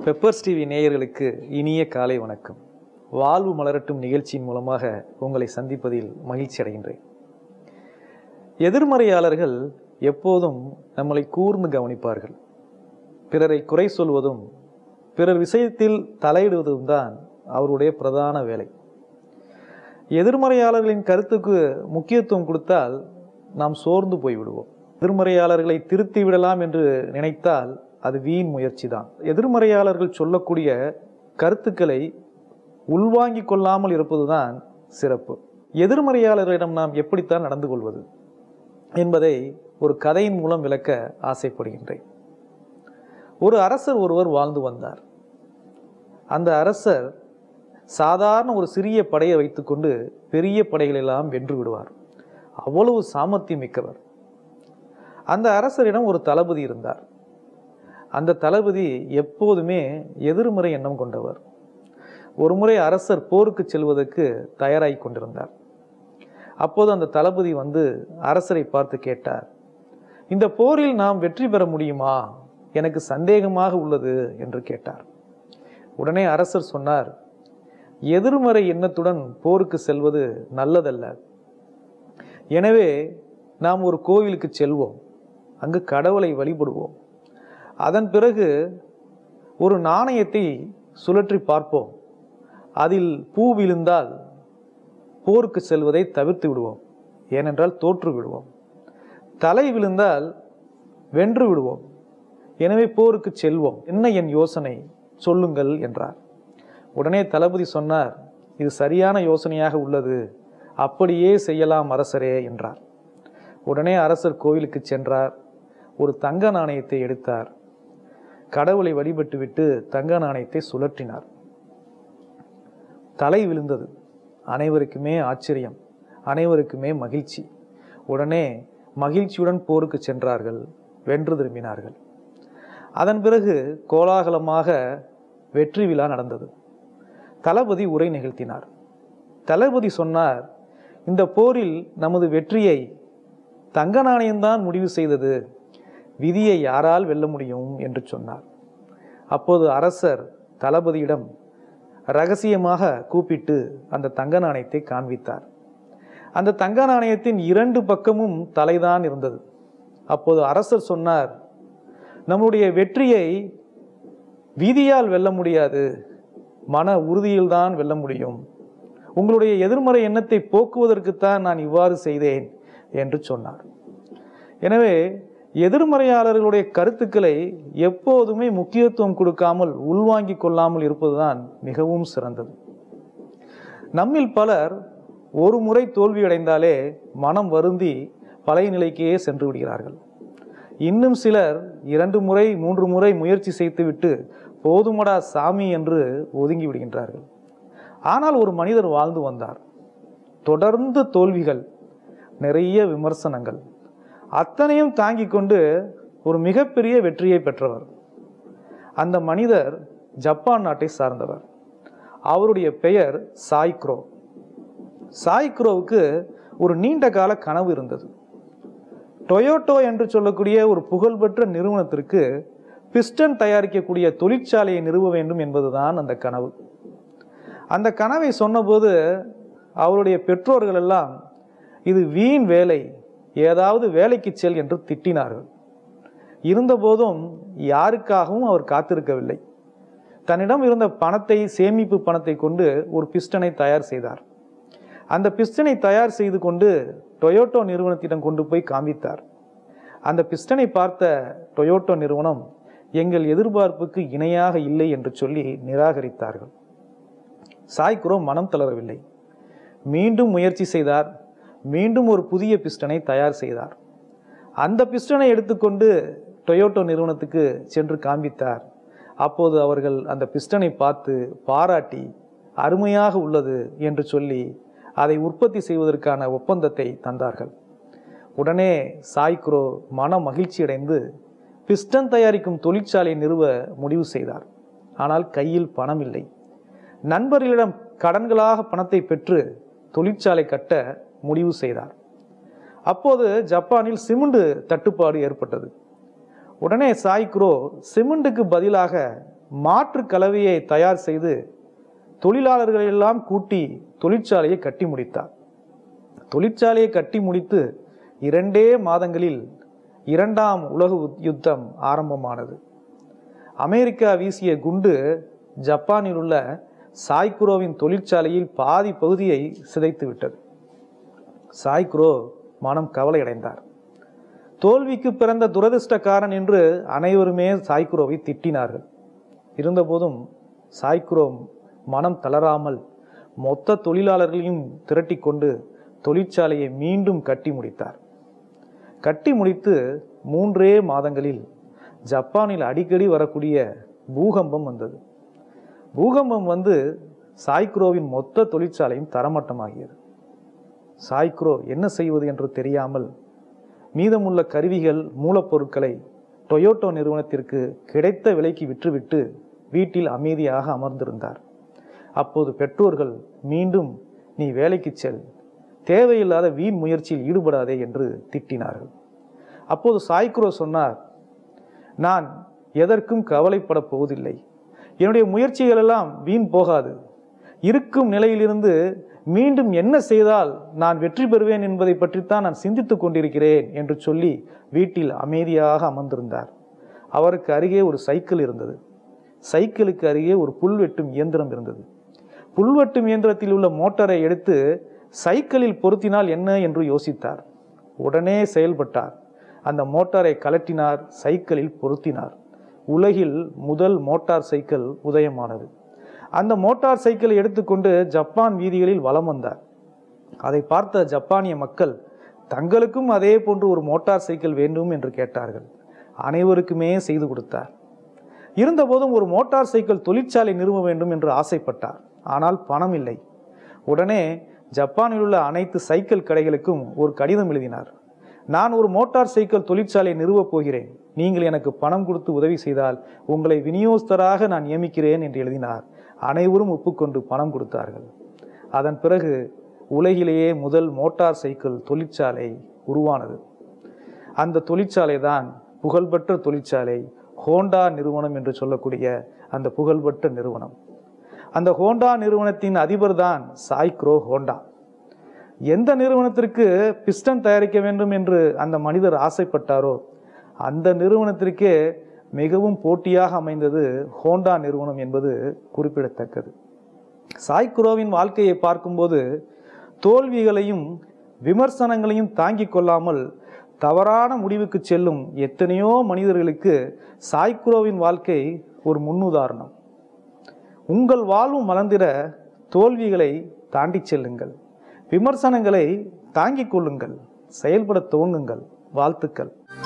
Peppers TV நேயர்களுக்கு இனிய காலை வணக்கம். வாழ்வு மலரட்டும் நிகழ்ச்சியின் மூலமாக உங்களை சந்திப்பதில் மகிழ்ச்சி அடைகின்றேன். எதிர்மறையாளர்கள் எப்போதும் நம்மளை கூர்ந்து கவனிப்பார்கள். பிறரை குறை சொல்வதும் பிறர் விஷயத்தில் தலையிடுவதும் தான் அவருடைய பிரதான வேலை. எதிர்மறையாளர்களின் கருத்துக்கு முக்கியத்துவம் கொடுத்தால் நாம் சோர்ந்து போய்விடுவோம். எதிர்மறையாளர்களை திருத்தி விடலாம் என்று நினைத்தால் அது வீண் முயற்சி தான். எதிர்மறையாளர்கள் சொல்லக்கூடிய கருத்துக்களை உள்வாங்கிக் கொள்ளாமல் இருப்பதுதான் சிறப்பு. எதிர்மறையாளர்களிடம் நாம் எப்படித்தான் நடந்து கொள்வது என்பதை ஒரு கதையின் மூலம் விளக்க ஆசைப்படுகின்றேன். ஒரு அரசர் ஒருவர் வாழ்ந்து வந்தார். அந்த அரசர் சாதாரண ஒரு சிறிய படையை வைத்துக்கொண்டு பெரிய படைகளெல்லாம் வென்று விடுவார். அவ்வளவு சாமர்த்தியம் மிக்கவர். அந்த அரசரிடம் ஒரு தளபதி இருந்தார். அந்த தளபதி எப்போதுமே எதிர்மறை எண்ணம் கொண்டவர். ஒருமுறை அரசர் போருக்கு செல்வதற்கு தயாராகி கொண்டிருந்தார். அப்போது அந்த தளபதி வந்து அரசரை பார்த்து கேட்டார், இந்த போரில் நாம் வெற்றி பெற முடியுமா? எனக்கு சந்தேகமாக உள்ளது என்று கேட்டார். உடனே அரசர் சொன்னார், எதிர்மறை எண்ணத்துடன் போருக்கு செல்வது நல்லதல்ல. எனவே நாம் ஒரு கோவிலுக்கு செல்வோம், அங்கு கடவுளை வழிபடுவோம். அதன் பிறகு ஒரு நாணயத்தை சுழற்றி பார்ப்போம். அதில் பூ விழுந்தால் போருக்கு செல்வதை தவிர்த்து விடுவோம், ஏனென்றால் தோற்று விடுவோம். தலை விழுந்தால் வென்று விடுவோம், எனவே போருக்கு செல்வோம். என்ன என் யோசனை சொல்லுங்கள் என்றார். உடனே தளபதி சொன்னார், இது சரியான யோசனையாக உள்ளது, அப்படியே செய்யலாம் அரசரே என்றார். உடனே அரசர் கோவிலுக்கு சென்றார். ஒரு தங்க நாணயத்தை எடுத்தார். கடவுளை வழிபட்டு விட்டு தங்க நாணயத்தை சுழற்றினார். தலை விழுந்தது. அனைவருக்குமே ஆச்சரியம், அனைவருக்குமே மகிழ்ச்சி. உடனே மகிழ்ச்சியுடன் போருக்கு சென்றார்கள், வென்று திரும்பினார்கள். அதன் பிறகு கோலாகலமாக வெற்றி விழா நடந்தது. தளபதி உரை நிகழ்த்தினார். தளபதி சொன்னார், இந்த போரில் நமது வெற்றியை தங்க நாணயம்தான் முடிவு செய்தது, விதியை யாரால் வெல்ல முடியும் என்று சொன்னார். அப்போது அரசர் தளபதியிடம் ரகசியமாக கூப்பிட்டு அந்த தங்க நாணயத்தை காண்பித்தார். அந்த தங்க நாணயத்தின் இரண்டு பக்கமும் தலைதான் இருந்தது. அப்போது அரசர் சொன்னார், நம்முடைய வெற்றியை விதியால் வெல்ல முடியாது, மன உறுதியில்தான் வெல்ல முடியும். உங்களுடைய எதிர்மறை எண்ணத்தை போக்குவதற்குத்தான் நான் இவ்வாறு செய்தேன் என்று சொன்னார். எனவே எதிர்மறையாளர்களுடைய கருத்துக்களை எப்போதுமே முக்கியத்துவம் கொடுக்காமல் உள்வாங்கிக் கொள்ளாமல் இருப்பதுதான் மிகவும் சிறந்தது. நம்மில் பலர் ஒரு முறை தோல்வியடைந்தாலே மனம் வருந்தி பழைய நிலைக்கே சென்று விடுகிறார்கள். இன்னும் சிலர் 2 முறை 3 முறை முயற்சி செய்துவிட்டு போதுமடா சாமி என்று ஒதுங்கி விடுகின்றார்கள். ஆனால் ஒரு மனிதர் வாழ்ந்து வந்தார். தொடர்ந்து தோல்விகள், நிறைய விமர்சனங்கள், அத்தனையும் தாங்கிக் கொண்டு ஒரு மிகப்பெரிய வெற்றியை பெற்றவர். அந்த மனிதர் ஜப்பான் நாட்டை சார்ந்தவர். அவருடைய பெயர் சாய்க்ரோ. சாய்க்ரோவுக்கு ஒரு நீண்ட கால கனவு இருந்தது. டொயோட்டோ என்று சொல்லக்கூடிய ஒரு புகழ்பெற்ற நிறுவனத்திற்கு பிஸ்டன் தயாரிக்கக்கூடிய தொழிற்சாலையை நிறுவ வேண்டும் என்பதுதான் அந்த கனவு. அந்த கனவை சொன்னபோது அவருடைய பெற்றோர்கள் எல்லாம், இது வீண் வேலை, ஏதாவது வேலைக்கு செல் என்று திட்டினார்கள். இருந்தபோதும் யாருக்காகவும் அவர் காத்திருக்கவில்லை. தன்னிடம் இருந்த பணத்தை, சேமிப்பு பணத்தை கொண்டு ஒரு பிஸ்டனை தயார் செய்தார். அந்த பிஸ்டனை தயார் செய்து கொண்டு டொயோட்டோ நிறுவனத்திடம் கொண்டு போய் காண்பித்தார். அந்த பிஸ்டனை பார்த்த டொயோட்டோ நிறுவனம் எங்கள் எதிர்பார்ப்புக்கு இணையாக இல்லை என்று சொல்லி நிராகரித்தார்கள். சாய்க்ரோ மனம் தளரவில்லை. மீண்டும் முயற்சி செய்தார். மீண்டும் ஒரு புதிய பிஸ்டனை தயார் செய்தார். அந்த பிஸ்டனை எடுத்துக்கொண்டு டொயோட்டோ நிறுவனத்துக்கு சென்று காண்பித்தார். அப்போது அவர்கள் அந்த பிஸ்டனை பார்த்து பாராட்டி அருமையாக உள்ளது என்று சொல்லி அதை உற்பத்தி செய்வதற்கான ஒப்பந்தத்தை தந்தார்கள். உடனே சாய்க்ரோ மன மகிழ்ச்சி அடைந்து பிஸ்டன் தயாரிக்கும் தொழிற்சாலை நிறுவ முடிவு செய்தார். ஆனால் கையில் பணம் இல்லை. நண்பர்களிடம் கடன்களாக பணத்தை பெற்று தொழிற்சாலை கட்ட முடிவு செய்தார். அப்போது ஜப்பானில் சிமெண்ட் தட்டுப்பாடு ஏற்பட்டது. உடனே சாய்க்ரோ சிமெண்ட்டுக்கு பதிலாக மாற்று கலவையை தயார் செய்து தொழிலாளர்களை எல்லாம் கூட்டி தொழிற்சாலையை கட்டி முடித்தார். தொழிற்சாலையை கட்டி முடித்து 2 மாதங்களில் 2ஆம் உலக யுத்தம் ஆரம்பமானது. அமெரிக்கா வீசிய குண்டு ஜப்பானில் உள்ள சாய்குரோவின் தொழிற்சாலையில் பாதி பகுதியை சிதைத்து விட்டது. சாய்குரோ மனம் கவலையடைந்தார். தோல்விக்கு பிறந்த துரதிர்ஷ்டக்காரன் என்று அனைவருமே சாய்குரோவை திட்டினார்கள். இருந்தபோதும் சாய்குரோ மனம் தளராமல் மொத்த தொழிலாளர்களையும் திரட்டி கொண்டு தொழிற்சாலையை மீண்டும் கட்டி முடித்தார். கட்டி முடித்து 3 மாதங்களில் ஜப்பானில் அடிக்கடி வரக்கூடிய பூகம்பம் வந்தது. பூகம்பம் வந்து சாய்குரோவின் மொத்த தொழிற்சாலையும் தரமட்டமாகியது. சாய்குரோ என்ன செய்வது என்று தெரியாமல் மீதமுள்ள கருவிகள் மூலப்பொருட்களை டொயோட்டோ நிறுவனத்திற்கு கிடைத்த விலைக்கு விற்றுவிட்டு வீட்டில் அமைதியாக அமர்ந்திருந்தார். அப்போது பெற்றோர்கள் மீண்டும் நீ வேலைக்கு செல், தேவையில்லாத வீண் முயற்சியில் ஈடுபடாதே என்று திட்டினார்கள். அப்போது சாய்குரோ சொன்னார், நான் எதற்கும் கவலைப்பட போவதில்லை, என்னுடைய முயற்சிகள் எல்லாம் வீண் போகாது, இருக்கும் நிலையிலிருந்து மீண்டும் என்ன செய்தால் நான் வெற்றி பெறுவேன் என்பதை பற்றித்தான் நான் சிந்தித்துக் கொண்டிருக்கிறேன் என்று சொல்லி வீட்டில் அமைதியாக அமர்ந்திருந்தார். அவருக்கு அருகே ஒரு சைக்கிள் இருந்தது. சைக்கிளுக்கு அருகே ஒரு புல்வெட்டும் இயந்திரம் இருந்தது. புல்வெட்டும் இயந்திரத்தில் உள்ள மோட்டாரை எடுத்து சைக்கிளில் பொருத்தினால் என்ன என்று யோசித்தார். உடனே செயல்பட்டார். அந்த மோட்டாரை கலட்டினார், சைக்கிளில் பொருத்தினார். உலகில் முதல் மோட்டார் சைக்கிள் உதயமானது. அந்த மோட்டார் சைக்கிளை எடுத்துக்கொண்டு ஜப்பான் வீதிகளில் வலம் வந்தார். அதை பார்த்த ஜப்பானிய மக்கள் தங்களுக்கும் அதே போன்று ஒரு மோட்டார் சைக்கிள் வேண்டும் என்று கேட்டார்கள். அனைவருக்குமே செய்து கொடுத்தார். இருந்தபோதும் ஒரு மோட்டார் சைக்கிள் தொழிற்சாலை நிறுவ வேண்டும் என்று ஆசைப்பட்டார். ஆனால் பணம் இல்லை. உடனே ஜப்பானில் உள்ள அனைத்து சைக்கிள் கடைகளுக்கும் ஒரு கடிதம் எழுதினார். நான் ஒரு மோட்டார் சைக்கிள் தொழிற்சாலை நிறுவப் போகிறேன், நீங்கள் எனக்கு பணம் கொடுத்து உதவி செய்தால் உங்களை விநியோகஸ்தராக நான் நியமிக்கிறேன் என்று எழுதினார். அனைவரும் ஒப்புக்கொண்டு பணம் கொடுத்தார்கள். அதன் பிறகு உலகிலேயே முதல் மோட்டார் சைக்கிள் தொழிற்சாலை உருவானது. அந்த தொழிற்சாலை தான் புகழ்பெற்ற தொழிற்சாலை ஹோண்டா நிறுவனம் என்று சொல்லக்கூடிய அந்த புகழ்பெற்ற நிறுவனம். அந்த ஹோண்டா நிறுவனத்தின் அதிபர் தான் சாய்குரோ ஹோண்டா. எந்த நிறுவனத்திற்கு பிஸ்டன் தயாரிக்க வேண்டும் என்று அந்த மனிதர் ஆசைப்பட்டாரோ அந்த நிறுவனத்திற்கே மிகவும் போட்டியாக அமைந்தது ஹோண்டா நிறுவனம் என்பது குறிப்பிடத்தக்கது. சாய்குரோவின் வாழ்க்கையை பார்க்கும்போது தோல்விகளையும் விமர்சனங்களையும் தாங்கிக் கொள்ளாமல் தவறான முடிவுக்கு செல்லும் எத்தனையோ மனிதர்களுக்கு சாய்குரோவின் வாழ்க்கை ஒரு முன்னுதாரணம். உங்கள் வாழ்வு மலர்ந்திட தோல்விகளை தாண்டி செல்லுங்கள், விமர்சனங்களை தாங்கிக் கொள்ளுங்கள், செயல்பட துவங்குங்கள். வாழ்த்துக்கள்.